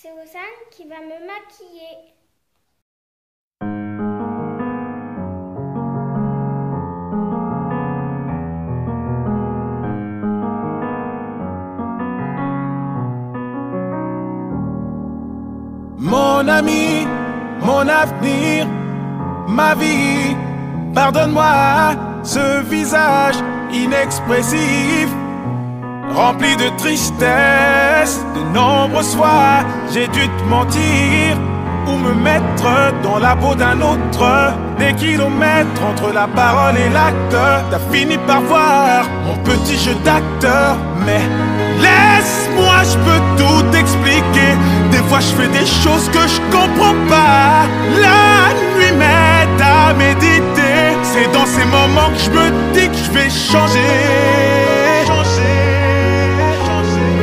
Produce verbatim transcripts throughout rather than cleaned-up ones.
c'est Rosanne qui va me maquiller. Mon ami, mon avenir, ma vie, pardonne-moi ce visage inexpressif, rempli de tristesse. De nombreuses fois, j'ai dû te mentir ou me mettre dans la peau d'un autre. Des kilomètres entre la parole et l'acte, t'as fini par voir mon petit jeu d'acteur. Mais laisse-moi, je peux tout expliquer. Des fois je fais des choses que je comprends pas. La nuit m'aide à méditer. C'est dans ces moments que je me dis que je vais changer. Changer, changer.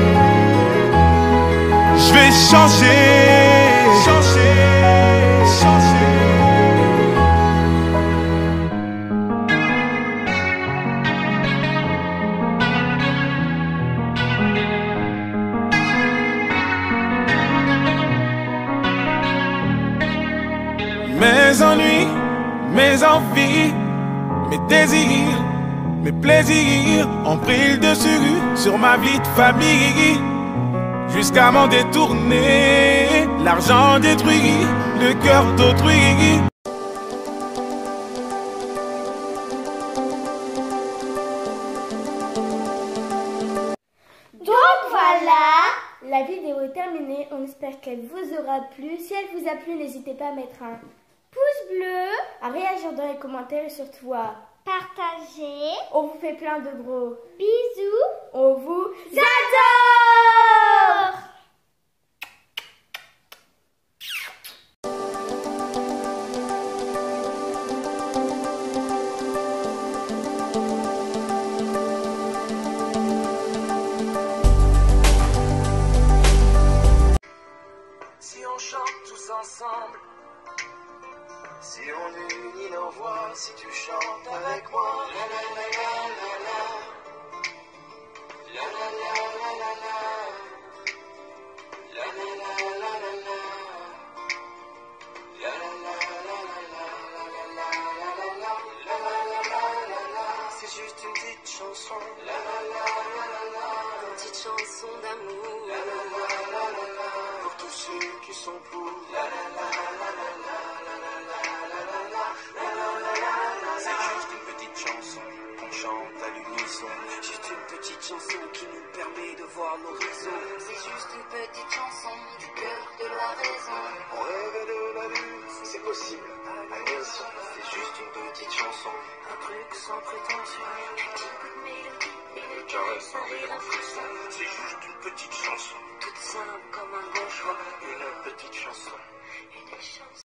Je vais changer, changer, changer. Mes ennuis, mes envies, mes désirs, mes plaisirs ont pris le dessus sur ma vie de famille. Jusqu'à m'en détourner, l'argent détruit le cœur d'autrui. Donc voilà, la vidéo est terminée. On espère qu'elle vous aura plu. Si elle vous a plu, n'hésitez pas à mettre un pouce bleu, à réagir dans les commentaires et surtout à partager. On vous fait plein de gros bisous. On vous adore. Si on chante tous ensemble, si on unit nos voix, si tu chantes avec moi, la la la la la la, la la la la la la, la la la la la la, la la la la la la, la la la la, c'est juste une petite chanson, la la la la la la, une petite chanson d'amour, la la la la la la, pour tous ceux qui sont pour, la la la la la la. C'est juste une petite chanson qu'on chante à l'unisson. Juste une petite chanson qui nous permet de voir l'horizon. C'est juste une petite chanson du cœur de la raison. On rêve de la lune, c'est possible. Allez, c'est juste une petite chanson. Un truc sans prétention. Un petit coup de mélodie et le cœur sans rire en frisson. C'est juste une petite chanson. Toute simple comme un bon choix. Une petite chanson. Une chanson.